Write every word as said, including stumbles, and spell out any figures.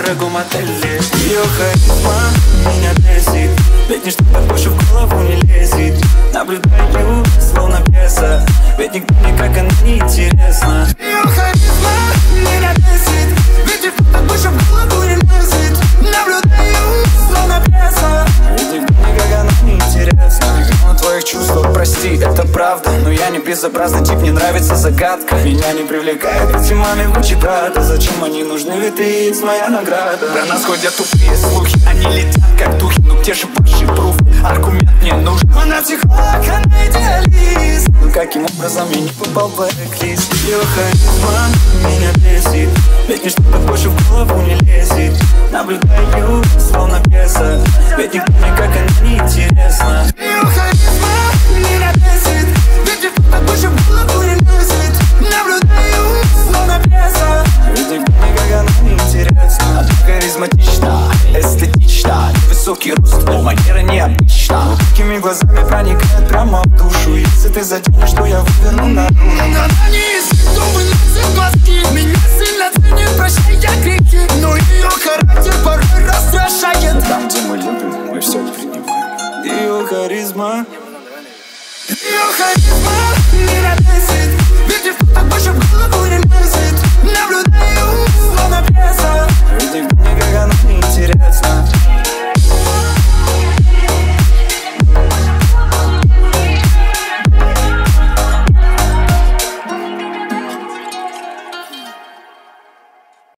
дорогом отеле. Ее харизма меня бесит, ведь ничто так больше в голову не лезет. Наблюдаю, словно пьеса, ведь никто никак она не интересна. Ее харизма меня бесит, ведь ничто так больше в голову не лезет. Наблюдаю, словно пьеса, ведь никто никак она не интересна. Но твоих чувствах, прости, это правда, но я не безобразный тип, мне нравится загадка. Меня не привлекает эти маме Гуччи Прада. Зачем они нужны, ведь ты есть моя награда. Про нас ходят тупые слухи, они летят как духи. Ну где же ваши пруф? Аргумент мне нужен. Она психолог, она идеалист. Ну каким образом я не попал в блэк-лист? Ее харизма меня бесит, ведь ничто так больше в голову не лезет. Наблюдаю, словно пьеса, ведь никто никак она не интересна. Ее харизма меня бесит, ведь ничто так больше в голову не лезет. Наблюдаю, словно пьеса, ведь никто никак она не интересна. Она харизматична, эстетична, высокий рост, манера необычна. Такими глазами проникает прямо в душу. Если ты заденешь